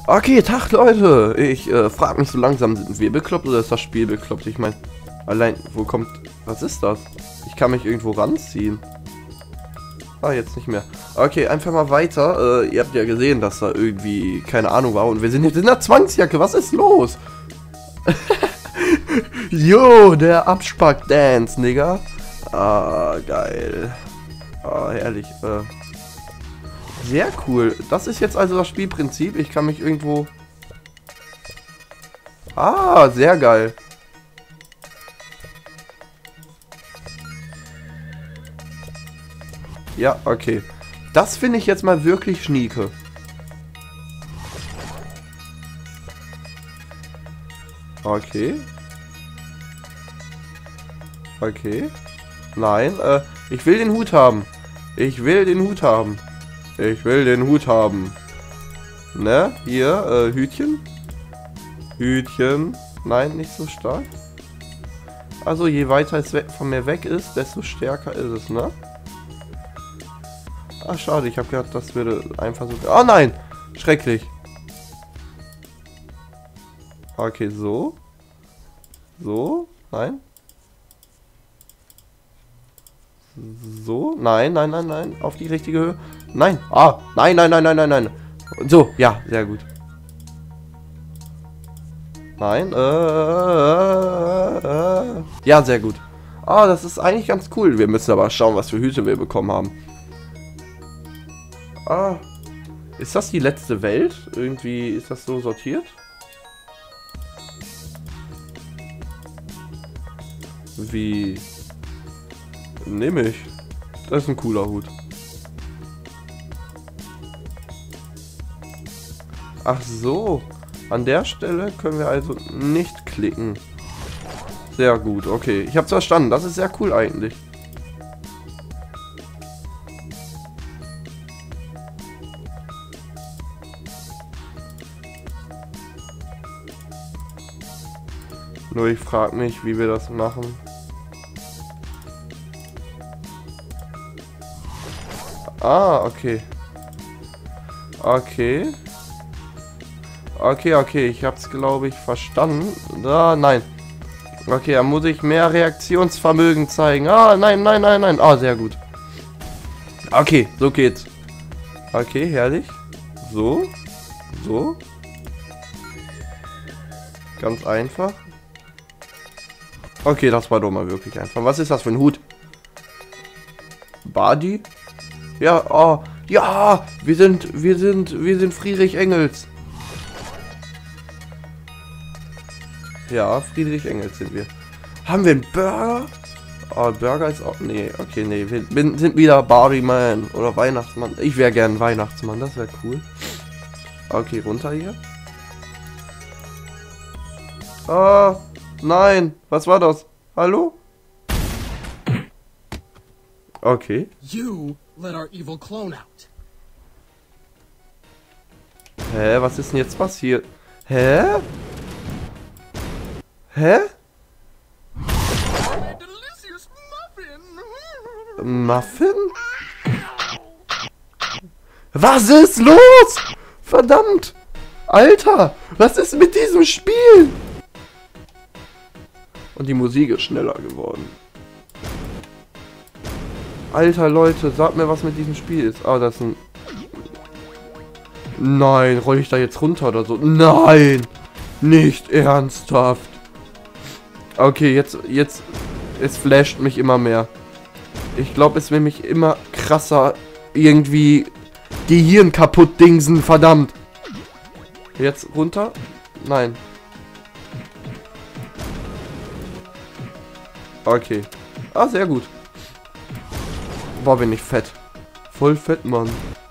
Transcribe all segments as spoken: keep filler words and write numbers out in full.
Okay, Tag Leute. Ich äh, frage mich so langsam, sind wir bekloppt oder ist das Spiel bekloppt? Ich meine, allein, wo kommt... Was ist das? Ich kann mich irgendwo ranziehen. Ah, jetzt nicht mehr. Okay, einfach mal weiter. Äh, ihr habt ja gesehen, dass da irgendwie, keine Ahnung war. Und wir sind jetzt in der Zwangsjacke. Was ist los? Jo, der Abspack-Dance, Nigga. Ah, geil. Ah, herrlich. Äh, sehr cool. Das ist jetzt also das Spielprinzip. Ich kann mich irgendwo... Ah, sehr geil. Ja, okay. Das finde ich jetzt mal wirklich schnieke. Okay. Okay. Nein, äh, ich will den Hut haben. Ich will den Hut haben. Ich will den Hut haben. Ne? Hier, äh, Hütchen. Hütchen. Nein, nicht so stark. Also, je weiter es weg von mir weg ist, desto stärker ist es, ne? Ah, schade, ich habe gedacht, das würde einfach so... Oh nein! Schrecklich. Okay, so. So. Nein. So. Nein, nein, nein, nein. Auf die richtige Höhe. Nein. Ah, nein, nein, nein, nein, nein, nein. So, ja, sehr gut. Nein. Äh, äh, äh. Ja, sehr gut. Ah, das ist eigentlich ganz cool. Wir müssen aber schauen, was für Hüte wir bekommen haben. Ah, ist das die letzte Welt? Irgendwie ist das so sortiert? Wie? Nehme ich. Das ist ein cooler Hut. Ach so. An der Stelle können wir also nicht klicken. Sehr gut, okay. Ich habe es verstanden. Das ist sehr cool eigentlich. Nur ich frage mich, wie wir das machen. Ah, okay. Okay. Okay, okay, ich hab's, glaube ich, verstanden. Ah, nein. Okay, da muss ich mehr Reaktionsvermögen zeigen. Ah, nein, nein, nein, nein. Ah, sehr gut. Okay, so geht's. Okay, herrlich. So. So. Ganz einfach. Okay, das war doch mal wirklich einfach. Was ist das für ein Hut? Badi? Ja, oh, ja, wir sind, wir sind, wir sind Friedrich Engels. Ja, Friedrich Engels sind wir. Haben wir einen Burger? Oh, Burger ist auch, nee, okay, nee, wir sind wieder Barbie Man oder Weihnachtsmann. Ich wäre gern Weihnachtsmann, das wäre cool. Okay, runter hier. Ah, nein, was war das? Hallo? Okay. You let our evil clone out. Hä, was ist denn jetzt passiert? Hä? Hä? Delicious muffin. Muffin? Was ist los? Verdammt! Alter, was ist mit diesem Spiel? Und die Musik ist schneller geworden. Alter, Leute, sagt mir, was mit diesem Spiel ist. Ah, das ist ein... Nein, roll ich da jetzt runter oder so? Nein! Nicht ernsthaft. Okay, jetzt, jetzt... Es flasht mich immer mehr. Ich glaube, es will mich immer krasser irgendwie Gehirn kaputt dingsen, verdammt. Jetzt runter? Nein. Okay. Ah, sehr gut. Boah, bin ich fett. Voll fett, Mann.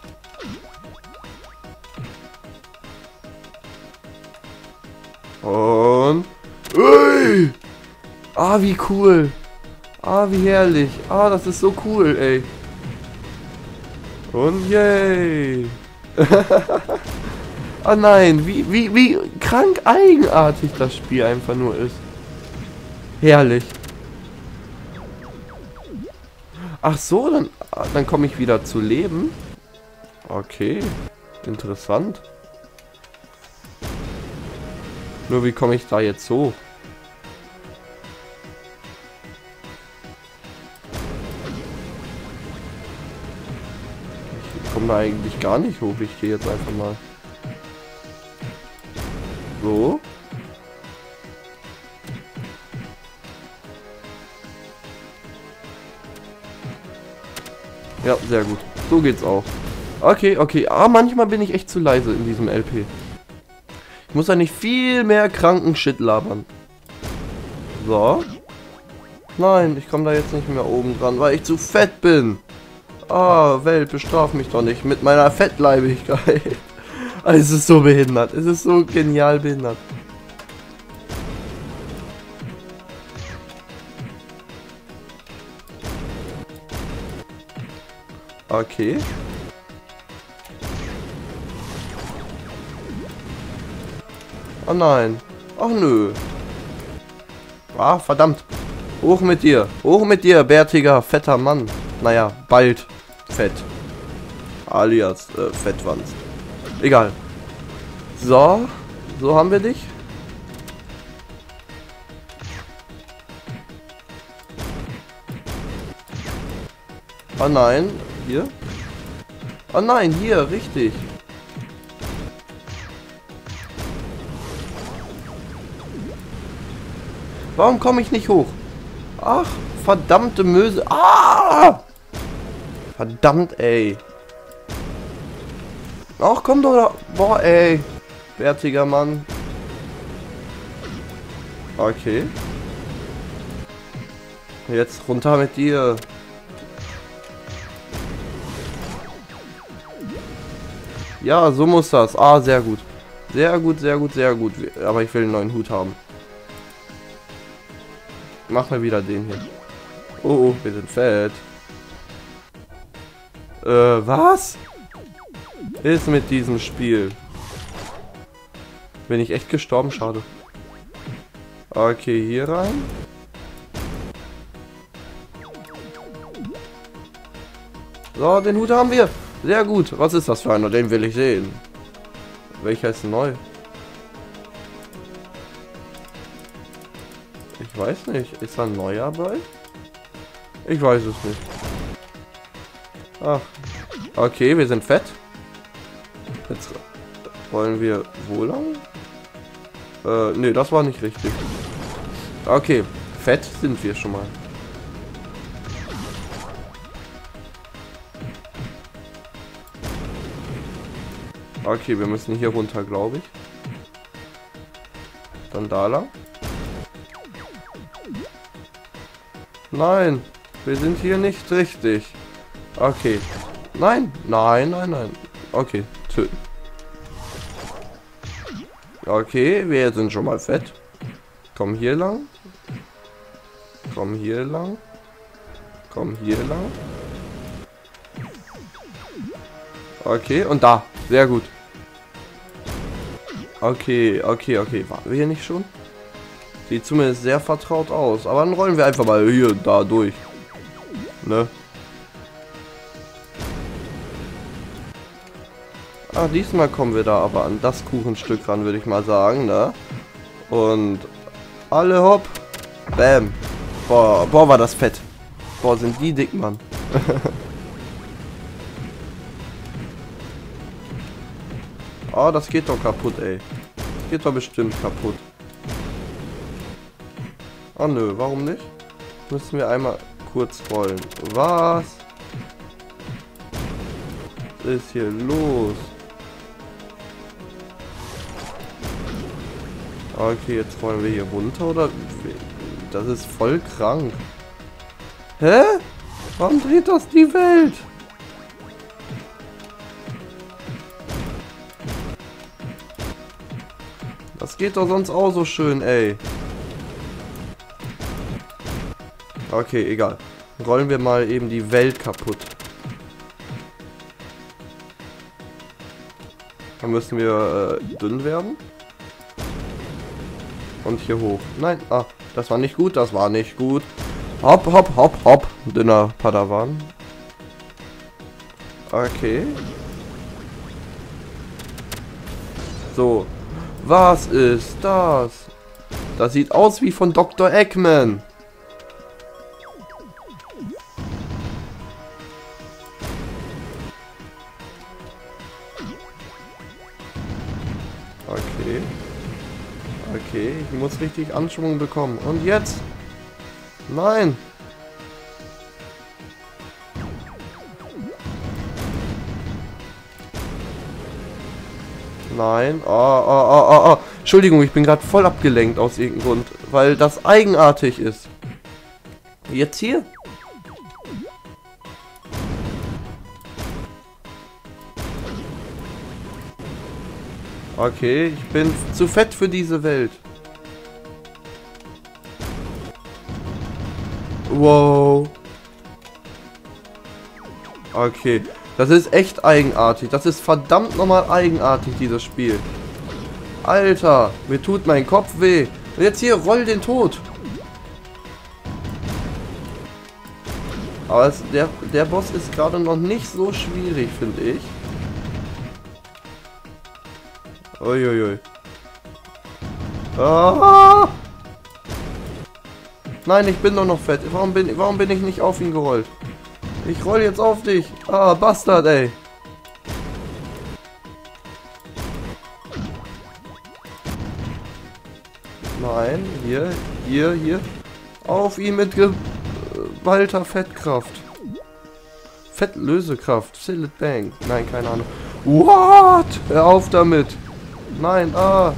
Und... Ui! Ah, wie cool. Ah, wie herrlich. Ah, das ist so cool, ey. Und yay. Ah nein, wie, wie, wie krank eigenartig das Spiel einfach nur ist. Herrlich. Ach so, dann, dann komme ich wieder zu Leben. Okay, interessant. Nur wie komme ich da jetzt hoch? Ich komme da eigentlich gar nicht hoch. Ich gehe jetzt einfach mal. So. Ja, sehr gut. So geht's auch. Okay, okay. Ah, manchmal bin ich echt zu leise in diesem L P. Ich muss ja nicht viel mehr kranken Shit labern. So. Nein, ich komme da jetzt nicht mehr oben dran, weil ich zu fett bin. Ah, Welt, bestraf mich doch nicht mit meiner Fettleibigkeit. Es ist so behindert. Es ist so genial behindert. Okay. Oh nein. Ach nö. Ah, verdammt. Hoch mit dir. Hoch mit dir, bärtiger, fetter Mann. Naja, bald fett. Alias äh, Fettwanz. Egal. So. So haben wir dich. Oh nein. Hier. Oh nein, hier, richtig. Warum komme ich nicht hoch? Ach, verdammte Möse. Ah! Verdammt, ey. Ach, komm doch da. Boah, ey. Bärtiger Mann. Okay. Jetzt runter mit dir. Ja, so muss das. Ah, sehr gut. Sehr gut, sehr gut, sehr gut. Aber ich will einen neuen Hut haben. Machen wir wieder den hier. Oh, oh, wir sind fett. Äh, was? Ist mit diesem Spiel? Bin ich echt gestorben? Schade. Okay, hier rein. So, den Hut haben wir. Sehr gut. Was ist das für einer? Den will ich sehen. Welcher ist neu? Ich weiß nicht. Ist da ein neuer bei? Ich weiß es nicht. Ach. Okay, wir sind fett. Jetzt wollen wir wo lang? Äh, nee, das war nicht richtig. Okay, fett sind wir schon mal. Okay, wir müssen hier runter, glaube ich. Dann da lang. Nein, wir sind hier nicht richtig. Okay. Nein, nein, nein, nein. Okay, töten. Okay, wir sind schon mal fett. Komm hier lang. Komm hier lang. Komm hier lang. Okay, und da. Sehr gut. Okay, okay, okay. Waren wir hier nicht schon? Sieht zumindest sehr vertraut aus. Aber dann rollen wir einfach mal hier, da durch. Ne? Ah, diesmal kommen wir da aber an das Kuchenstück ran, würde ich mal sagen, ne? Und alle hopp. Bam. Boah, boah, war das fett. Boah, sind die dick, Mann. Oh, das geht doch kaputt, ey. Das geht doch bestimmt kaputt. Oh nö, warum nicht? Müssen wir einmal kurz rollen. Was? Was ist hier los? Okay, jetzt rollen wir hier runter, oder? Das ist voll krank. Hä? Warum dreht das die Welt? Das geht doch sonst auch so schön, ey. Okay, egal. Rollen wir mal eben die Welt kaputt. Dann müssen wir äh, dünn werden. Und hier hoch. Nein, ah, das war nicht gut, das war nicht gut. Hopp, hopp, hopp, hopp. Dünner Padawan. Okay. So. Was ist das? Das sieht aus wie von Doktor Eggman. Okay. Okay, ich muss richtig Anschwung bekommen. Und jetzt? Nein. Nein. Oh, oh, oh, oh, oh. Entschuldigung, ich bin gerade voll abgelenkt aus irgendeinem Grund. Weil das eigenartig ist. Jetzt hier? Okay, ich bin zu fett für diese Welt. Wow. Okay. Das ist echt eigenartig. Das ist verdammt nochmal eigenartig, dieses Spiel. Alter, mir tut mein Kopf weh. Und jetzt hier, roll den Tod. Aber es, der, der Boss ist gerade noch nicht so schwierig, finde ich. Uiuiui. Ah! Nein, ich bin doch noch fett. Warum bin, warum bin ich nicht auf ihn gerollt? Ich roll jetzt auf dich. Ah, Bastard, ey. Nein, hier, hier, hier. Auf ihn mit geballter Fettkraft. Fettlösekraft. Sillet Bang. Nein, keine Ahnung. What? Hör auf damit. Nein, ah.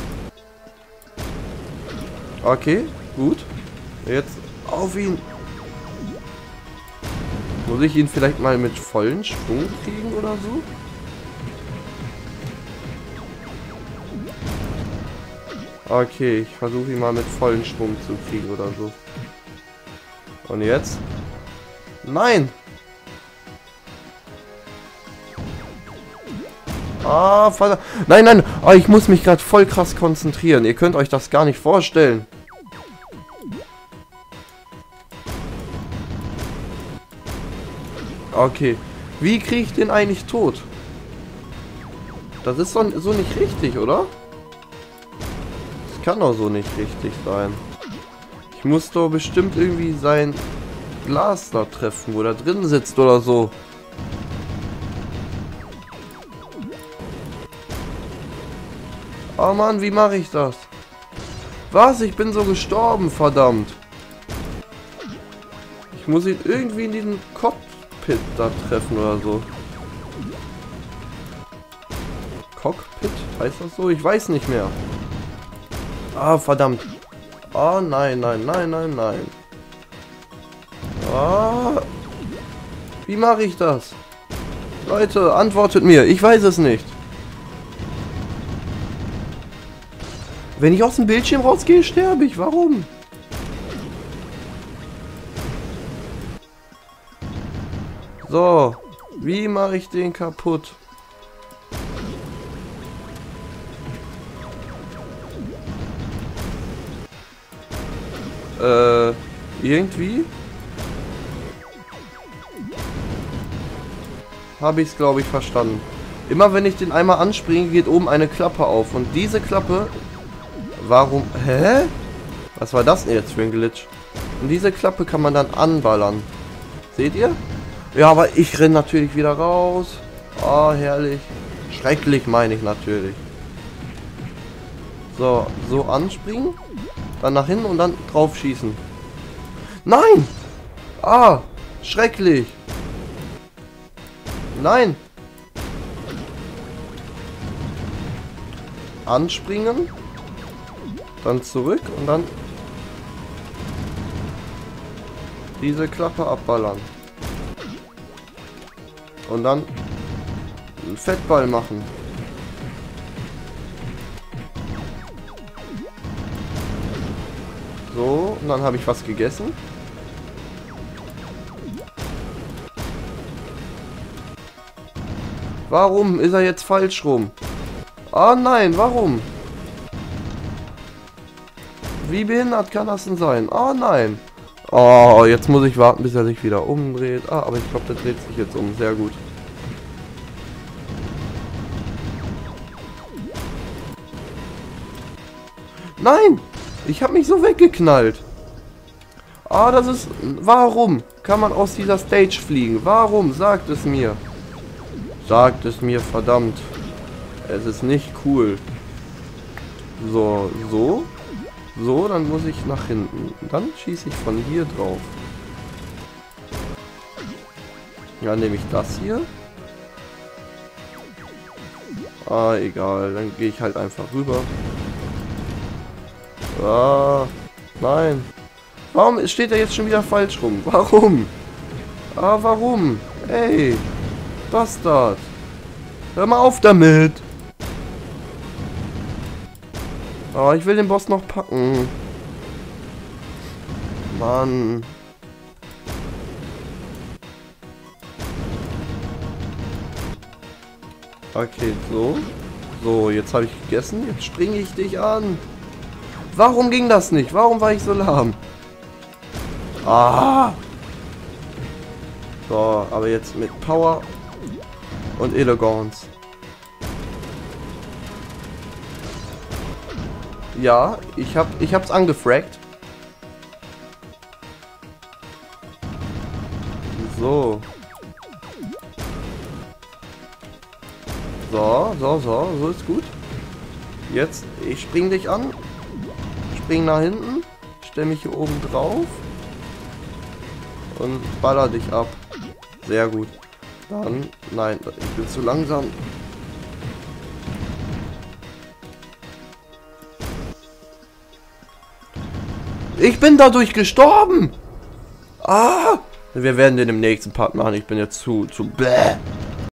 Okay, gut. Jetzt auf ihn. Muss ich ihn vielleicht mal mit vollen Schwung kriegen oder so? Okay, ich versuche ihn mal mit vollen Schwung zu kriegen oder so. Und jetzt? Nein! Ah, verdammt. Nein, nein. Oh, ich muss mich gerade voll krass konzentrieren. Ihr könnt euch das gar nicht vorstellen. Okay. Wie kriege ich den eigentlich tot? Das ist so, so nicht richtig, oder? Das kann doch so nicht richtig sein. Ich muss doch bestimmt irgendwie sein Glas da treffen, wo der drin sitzt oder so. Oh Mann, wie mache ich das? Was? Ich bin so gestorben, verdammt. Ich muss ihn irgendwie in diesen Cockpit da treffen oder so. Cockpit? Heißt das so? Ich weiß nicht mehr. Ah, verdammt. Oh nein, nein, nein, nein, nein. Ah. Wie mache ich das? Leute, antwortet mir. Ich weiß es nicht. Wenn ich aus dem Bildschirm rausgehe, sterbe ich. Warum? So. Wie mache ich den kaputt? Äh, irgendwie? Habe ich es, glaube ich, verstanden. Immer wenn ich den einmal anspringe, geht oben eine Klappe auf. Und diese Klappe... Warum? Hä? Was war das denn jetzt für ein Glitch? Und diese Klappe kann man dann anballern. Seht ihr? Ja, aber ich renne natürlich wieder raus. Oh, herrlich. Schrecklich meine ich natürlich. So, so anspringen. Dann nach hinten und dann drauf schießen. Nein! Ah, schrecklich. Nein. Anspringen. Dann zurück und dann diese Klappe abballern. Und dann einen Fettball machen. So, und dann habe ich was gegessen. Warum ist er jetzt falsch rum? Ah nein, warum? Wie behindert kann das denn sein? Oh nein. Oh, jetzt muss ich warten, bis er sich wieder umdreht. Ah, aber ich glaube, der dreht sich jetzt um. Sehr gut. Nein! Ich habe mich so weggeknallt. Ah, das ist... Warum kann man aus dieser Stage fliegen? Warum? Sagt es mir. Sagt es mir, verdammt. Es ist nicht cool. So, so. So, dann muss ich nach hinten. Dann schieße ich von hier drauf. Ja, nehme ich das hier. Ah, egal. Dann gehe ich halt einfach rüber. Ah, nein. Warum steht er jetzt schon wieder falsch rum? Warum? Ah, warum? Ey, Bastard. Hör mal auf damit. Ah, ich will den Boss noch packen. Mann. Okay, so. So, jetzt habe ich gegessen. Jetzt springe ich dich an. Warum ging das nicht? Warum war ich so lahm? Ah! So, aber jetzt mit Power und Eleganz. Ja, ich hab, ich hab's angefragt. So. So, so, so, so ist gut. Jetzt, ich spring dich an. Spring nach hinten. Stell mich hier oben drauf. Und baller dich ab. Sehr gut. Dann, nein, ich bin zu langsam. Ich bin dadurch gestorben. Ah! Wir werden den im nächsten Part machen. Ich bin jetzt zu, zu bäh.